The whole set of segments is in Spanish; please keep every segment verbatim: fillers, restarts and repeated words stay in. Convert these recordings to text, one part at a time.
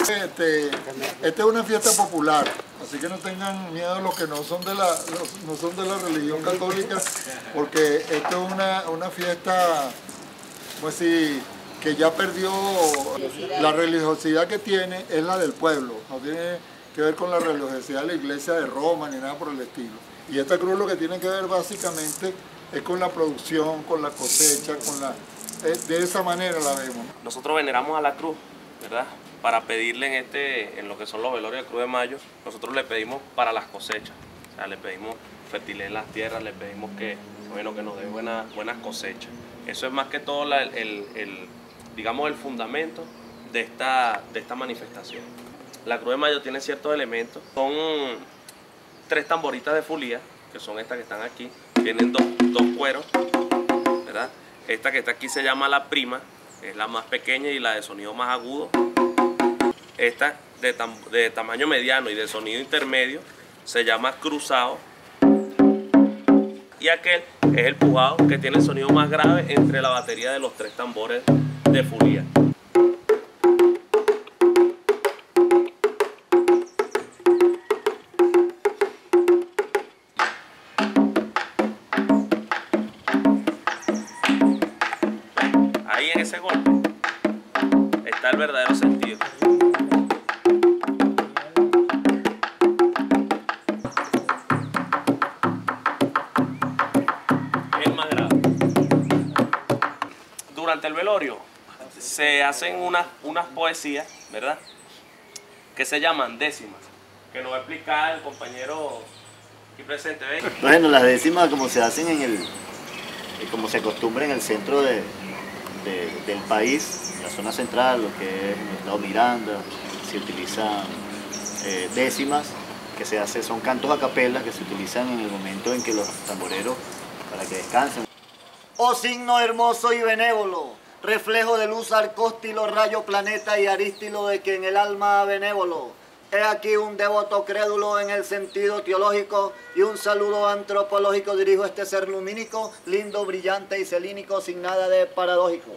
Este, esta es una fiesta popular, así que no tengan miedo los que no son de la, los, no son de la religión católica, porque esto es una, una fiesta, pues sí, que ya perdió la religiosidad que tiene, es la del pueblo, no tiene que ver con la religiosidad de la iglesia de Roma ni nada por el estilo. Y esta cruz lo que tiene que ver básicamente es con la producción, con la cosecha, con la, de esa manera la vemos. Nosotros veneramos a la cruz, ¿verdad? Para pedirle en, este, en lo que son los velorios de Cruz de Mayo, nosotros le pedimos para las cosechas, o sea, le pedimos fertilidad en las tierras, le pedimos que, bueno, que nos dé buenas buenas cosechas. Eso es más que todo la, el, el, digamos, el fundamento de esta, de esta manifestación. La Cruz de Mayo tiene ciertos elementos, son tres tamboritas de fulía, que son estas que están aquí, tienen dos, dos cueros, ¿verdad? Esta que está aquí se llama la prima, es la más pequeña y la de sonido más agudo. Esta de, tam de tamaño mediano y de sonido intermedio se llama cruzado. Y aquel es el pujado, que tiene el sonido más grave entre la batería de los tres tambores de fulía. Ahí en ese golpe está el verdadero sentido. Es más grave. Durante el velorio se hacen unas, unas poesías, ¿verdad? Que se llaman décimas, que nos va a explicar el compañero aquí presente. ¿Ven? Bueno, las décimas como se hacen en el, como se acostumbra en el centro de De, del país, en la zona central, lo que es el estado Miranda, se utilizan eh, décimas, que se hace, son cantos a capela que se utilizan en el momento en que los tamboreros, para que descansen. Oh signo hermoso y benévolo, reflejo de luz arcóstilo, rayo planeta y arístilo de que en el alma benévolo. He aquí un devoto crédulo en el sentido teológico y un saludo antropológico dirijo a este ser lumínico, lindo, brillante y celínico, sin nada de paradójico.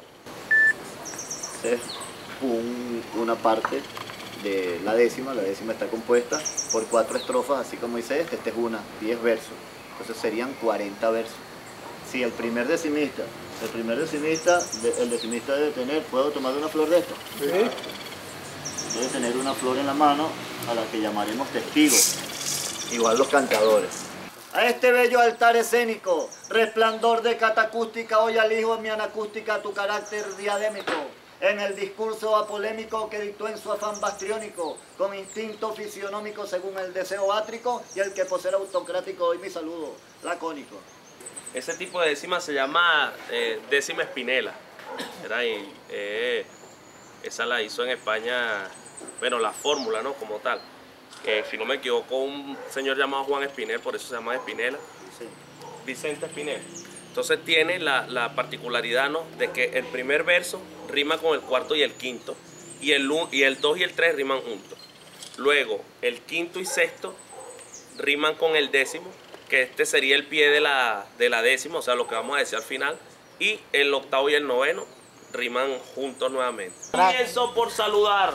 Es un, una parte de la décima, la décima está compuesta por cuatro estrofas, así como dice este, este es una, diez versos, entonces serían cuarenta versos. Si el primer decimista, el primer decimista, el decimista debe tener, ¿puedo tomar una flor de esta? Sí. Debe tener una flor en la mano a la que llamaremos testigos, igual los cantadores. A este bello altar escénico, resplandor de catacústica, hoy alijo en mi anacústica tu carácter diadémico. En el discurso apolémico que dictó en su afán bastriónico, con instinto fisionómico según el deseo átrico y el que posee autocrático, hoy mi saludo lacónico. Ese tipo de décima se llama eh, décima espinela, ¿verdad? Y, eh, esa la hizo en España, bueno, la fórmula, ¿no? Como tal. Que si no me equivoco, un señor llamado Juan Espinel, por eso se llama Espinela. Sí. Vicente Espinel. Entonces tiene la, la particularidad, ¿no? De que el primer verso rima con el cuarto y el quinto, y el, y el dos y el tres riman juntos. Luego, el quinto y sexto riman con el décimo, que este sería el pie de la, de la décima, o sea, lo que vamos a decir al final, y el octavo y el noveno riman juntos nuevamente. Comienzo por saludar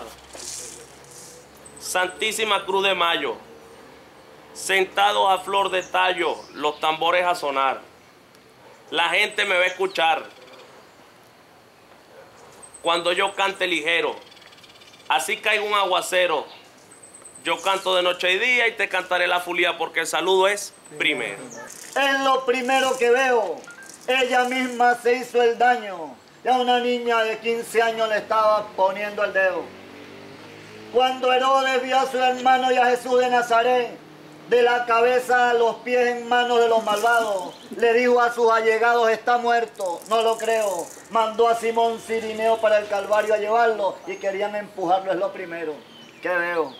Santísima Cruz de Mayo, sentados a flor de tallo, los tambores a sonar. La gente me va a escuchar cuando yo cante ligero. Así caiga un aguacero, yo canto de noche y día y te cantaré la fulía porque el saludo es primero. Es lo primero que veo, ella misma se hizo el daño. Ya una niña de quince años le estaba poniendo el dedo. Cuando Herodes vio a su hermano y a Jesús de Nazaret, de la cabeza a los pies en manos de los malvados, le dijo a sus allegados, está muerto, no lo creo. Mandó a Simón Cirineo para el Calvario a llevarlo y querían empujarlo, es lo primero. ¿Qué veo?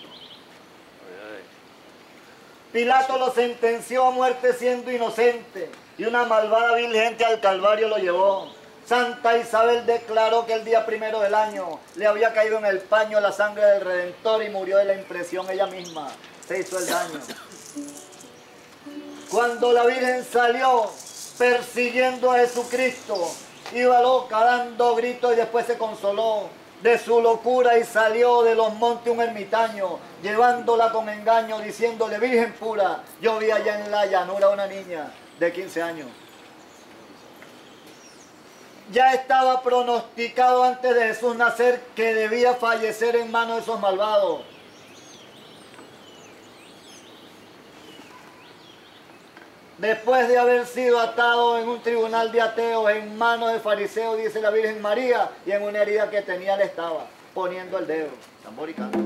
Pilato lo sentenció a muerte siendo inocente y una malvada virgen al Calvario lo llevó. Santa Isabel declaró que el día primero del año le había caído en el paño la sangre del Redentor y murió de la impresión ella misma. Se hizo el daño. Cuando la Virgen salió persiguiendo a Jesucristo, iba loca dando gritos y después se consoló. de su locura y salió de los montes un ermitaño, llevándola con engaño, diciéndole: Virgen pura, yo vi allá en la llanura una niña de quince años. Ya estaba pronosticado antes de Jesús nacer que debía fallecer en manos de esos malvados. Después de haber sido atado en un tribunal de ateos, en manos de fariseos, dice la Virgen María, y en una herida que tenía le estaba poniendo el dedo. Tambor y canto.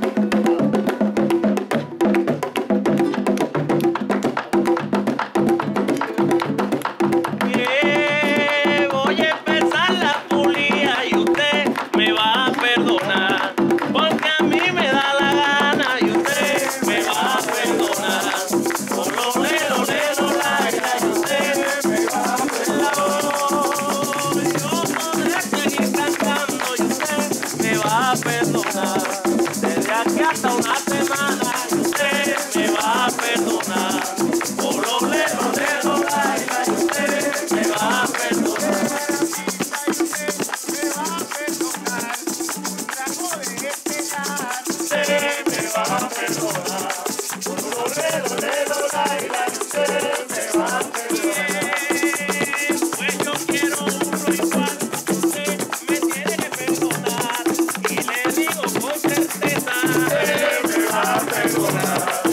Desde aquí hasta una semana usted me va a perdonar. Por los leros de los lailas usted me va a perdonar. Me va a perdonar. Usted me va a perdonar. Por los leros de los lailas usted me va a perdonar. Pues yo quiero uno igual. Usted me tiene que perdonar. Y le digo con certeza, usted me va a perdonar.